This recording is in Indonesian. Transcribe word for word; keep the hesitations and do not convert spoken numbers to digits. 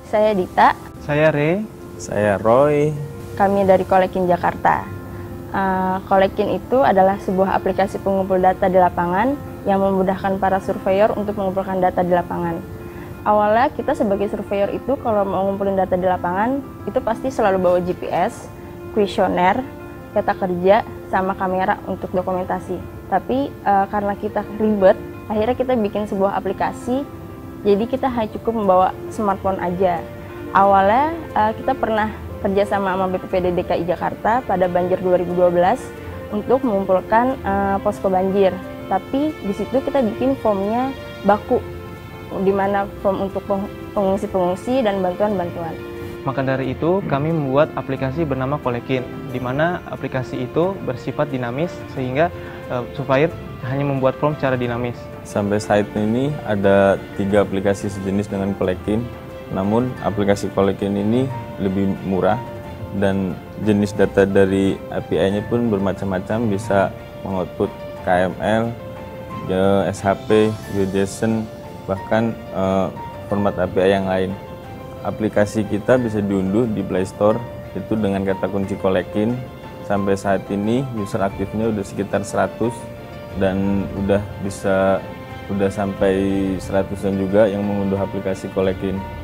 Saya Dita. Saya Re. Saya Roy. Kami dari Kolekin Jakarta. Uh, Kolekin itu adalah sebuah aplikasi pengumpul data di lapangan yang memudahkan para surveyor untuk mengumpulkan data di lapangan. Awalnya kita sebagai surveyor itu kalau mau ngumpulin data di lapangan itu pasti selalu bawa G P S, kuesioner, peta kerja, sama kamera untuk dokumentasi. Tapi uh, karena kita ribet, akhirnya kita bikin sebuah aplikasi. Jadi kita hanya cukup membawa smartphone aja. Awalnya uh, kita pernah kerja sama sama B P P D D K I Jakarta pada banjir dua ribu dua belas untuk mengumpulkan uh, posko banjir. Tapi di situ kita bikin formnya baku, di mana form untuk pengungsi-pengungsi dan bantuan-bantuan. Maka dari itu kami membuat aplikasi bernama Kolekin, di mana aplikasi itu bersifat dinamis sehingga uh, supaya hanya membuat form secara dinamis. Sampai saat ini ada tiga aplikasi sejenis dengan Kolekin, namun aplikasi Kolekin ini lebih murah dan jenis data dari A P I-nya pun bermacam-macam, bisa mengoutput K M L, S H P, JSON, bahkan uh, format A P I yang lain. Aplikasi kita bisa diunduh di Play Store itu dengan kata kunci Kolekin. Sampai saat ini user aktifnya udah sekitar seratus dan udah bisa udah sampai seratusan juga yang mengunduh aplikasi Kolekin.